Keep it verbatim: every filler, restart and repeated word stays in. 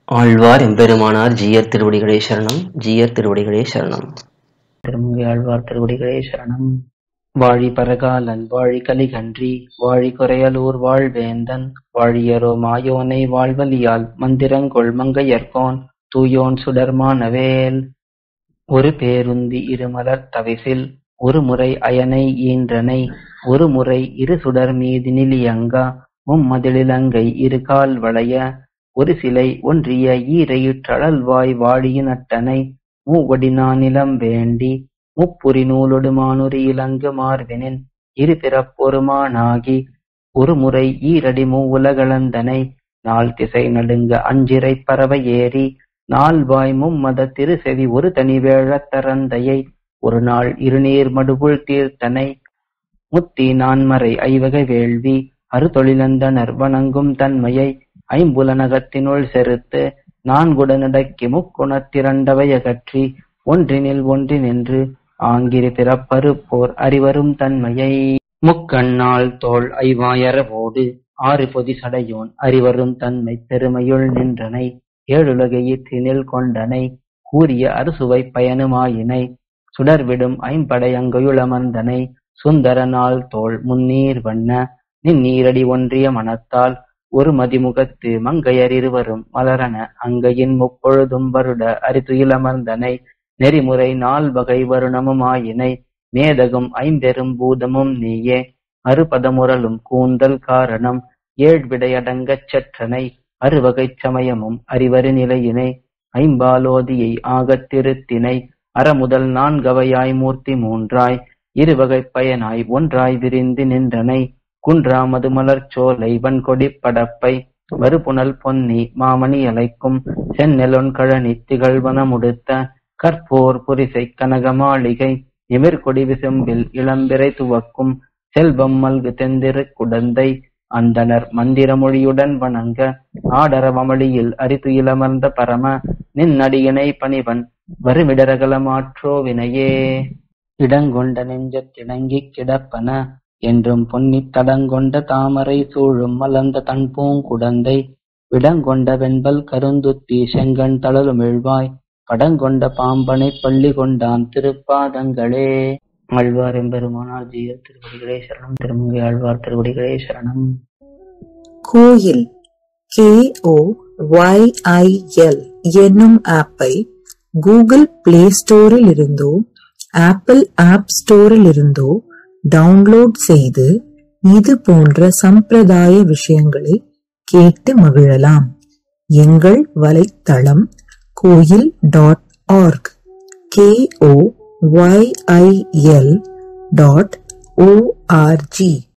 ஆழ்வார் எம்பெருமானார் ஜீயர் திருவடிகளே சரணம். ஜீயர் திருவடிகளே சரணம். திருமங்கை ஆழ்வார் திருவடிகளே சரணம். வாழி பரகாலன் வாழி கலிகன்றி வாழி குறையலூர் வாழ்வேந்தன் வாழியரோ மாயோனை வாழ்வலியால் மந்திரங்கொள் மங்கையர்கோன் தூயோன் சுடர்மானவேல். ஒரு பேருந்தி இருமலர் தவிசில் ஒரு முறை அயனை ஈன்றனை ஒரு முறை இரு சுடர் மீது நிலியங்கா மும்மதிலிலங்கை இரு கால் வளைய ஒரு சிலை ஒன்றிய ஈரையுற்றழல்வாய் வாழியினட்டனை மூவடினானிலம் வேண்டி முப்புரி நூலொடு மானுரி இலங்கு மார்பினின் இரு பிறப்பொருமானாகி ஒரு முறை ஈரடி மூவுலகளந்தனை நாள் திசை நடுங்க அஞ்சிறை பறவை ஏறி நால்வாய் மும்மத திருசெவி ஒரு தனி வேழத்தரந்தையை ஒரு நாள் இருநீர் மடுவுள் தீர்த்தனை முத்தி நான்மறை ஐவகை வேள்வி அறுதொழிலந்தனர் வணங்கும் தன்மையை ஐம்புலனகத்தினுள் செருத்து நான்குடனடக்கி முக்குணத்திரண்டவையகற்றி ஒன்றினில் ஒன்றினின்று ஆங்கிரி பிறப்பறுப்போர் அறிவரும் தன்மையை முக்கண்ணால் தோள் ஐவாயரவோடு ஆறு பொதி சடையோன் அறிவரும் தன்மை பெருமையுள் நின்றனை ஏழுலகையிற்றினில் கொண்டனை கூறிய அறுசுவை பயனுமாயினை சுடர்விடும் ஐம்படை அங்கையுளமர்ந்தனை சுந்தர நாள் தோள் முன்னீர் வண்ண நின்னீரடி ஒன்றிய மனத்தால் ஒரு மதிமுகத்து மங்கையர் இருவரும் மலரன அங்கையின் முப்பொழுதும் வருட அரிதுயிலமர்ந்தனை நெறிமுறை நால் வகை வருணமுமாயினை மேதகும் ஐம்பெரும் பூதமும் நீயே அறுபதமுரலும் கூந்தல் காரணம் ஏழ்விடையடங்கச் சற்றனை அறுவகை சமயமும் அறிவரு நிலையினை ஐம்பாலோதியை ஆகத்திருத்தினை அறமுதல் நான்கவையாய் மூர்த்தி மூன்றாய் இருவகை பயனாய் ஒன்றாய் விரிந்து நின்றனை குன்றா மதுமலர் சோலை வன்கொடி படப்பை வருபுனல் பொன்னி மாமணி அலைக்கும் செந்நெலொன் கழனி திகழ்வனமுடுத்த கற்போர் புரிசை கனக மாளிகை நிமிர்கொடி விசும்பில் இளம்பிறை துவக்கும் செல்வம் மல்கு தெந்திரு குடந்தை அந்தனர் மந்திர மொழியுடன் வணங்க ஆடரவமளியில் அரிதுயிலமர்ந்த பரம நின்னடியினை பணிவன் வருமிடரகலமாற்றோ வினையே இடங்கொண்ட நெஞ்சத்திணங்கிக் கிடப்பன என்றும் பொன்னி தடங்கொண்ட தாமரை சூழும் மலர்ந்த தன் பூங்குடந்தை விடங்கொண்ட வெண்பல் கருந்துத்தி செங்கண் தளலுமிழ்வாய் படங்கொண்ட பாம்பனை பள்ளி கொண்டான் திருப்பாதங்களே. ஆழ்வார் எம்பெருமானார் ஜீயர் திருவடிகளே சரணம். திருமங்கை ஆழ்வார் திருவடிகளே சரணம். கோயில் K O Y I L என்னும் ஆப்பை கூகுள் பிளே ஸ்டோரில் இருந்தோ ஆப்பிள் ஆப் ஸ்டோரில் இருந்தோ டவுன்லோட் செய்து இது போன்ற சம்பிரதாய விஷயங்களை கேட்டு மகிழலாம். எங்கள் வலைத்தளம் Koyil dot org K O Y I L dot O R G